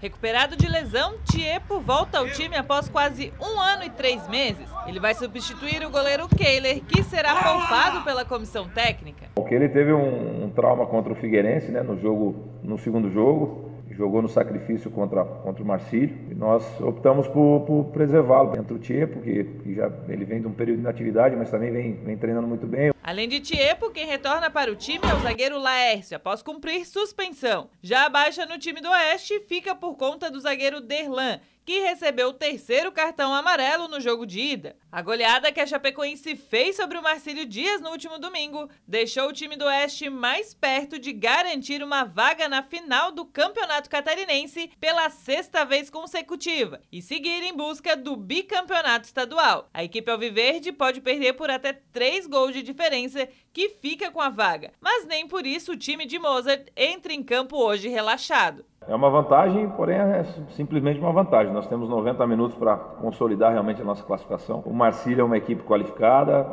Recuperado de lesão, Tiepo volta ao time após quase 1 ano e 3 meses. Ele vai substituir o goleiro Kehler, que será poupado pela comissão técnica. O Kehler teve um trauma contra o Figueirense, né, no segundo jogo. Jogou no sacrifício contra o Marcílio. E nós optamos por preservá-lo. Entra o Tiepo, que ele vem de um período de inatividade, mas também vem treinando muito bem. Além de Tiepo, quem retorna para o time é o zagueiro Laércio, após cumprir suspensão. Já a baixa no time do Oeste fica por conta do zagueiro Derlan, que recebeu o 3º cartão amarelo no jogo de ida. A goleada que a Chapecoense fez sobre o Marcílio Dias no último domingo deixou o time do Oeste mais perto de garantir uma vaga na final do Campeonato Catarinense pela 6ª vez consecutiva e seguir em busca do bicampeonato estadual. A equipe alviverde pode perder por até 3 gols de diferença, que fica com a vaga, mas nem por isso o time de Mozart entra em campo hoje relaxado. É uma vantagem, porém é simplesmente uma vantagem. Nós temos 90 minutos para consolidar realmente a nossa classificação. O Marcílio é uma equipe qualificada,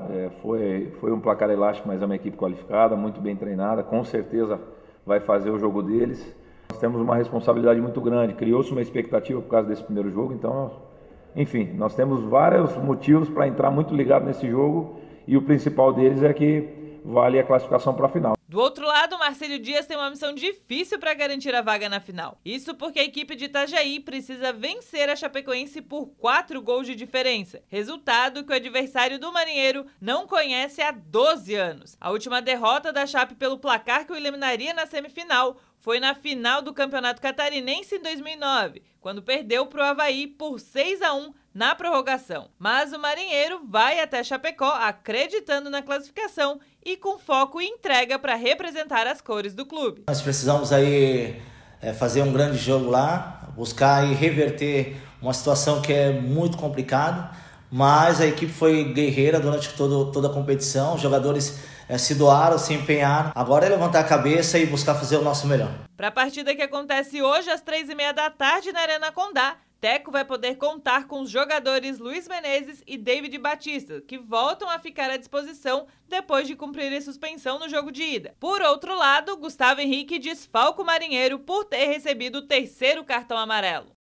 foi um placar elástico, mas é uma equipe qualificada, muito bem treinada, com certeza vai fazer o jogo deles. Nós temos uma responsabilidade muito grande, criou-se uma expectativa por causa desse primeiro jogo, então, enfim, nós temos vários motivos para entrar muito ligado nesse jogo e o principal deles é que vale a classificação para a final. Do outro lado, o Marcílio Dias tem uma missão difícil para garantir a vaga na final. Isso porque a equipe de Itajaí precisa vencer a Chapecoense por 4 gols de diferença. Resultado que o adversário do Marinheiro não conhece há 12 anos. A última derrota da Chape pelo placar que o eliminaria na semifinal foi na final do Campeonato Catarinense em 2009, quando perdeu para o Avaí por 6-1 na prorrogação. Mas o Marinheiro vai até Chapecó acreditando na classificação e com foco e entrega para representar as cores do clube. Nós precisamos aí fazer um grande jogo lá, buscar e reverter uma situação que é muito complicada, mas a equipe foi guerreira durante toda a competição, os jogadores se doaram, se empenharam. Agora é levantar a cabeça e buscar fazer o nosso melhor. Para a partida que acontece hoje às 3h30 da tarde na Arena Condá, Teco vai poder contar com os jogadores Luiz Menezes e David Batista, que voltam a ficar à disposição depois de cumprirem suspensão no jogo de ida. Por outro lado, Gustavo Henrique desfalca o Marinheiro por ter recebido o 3º cartão amarelo.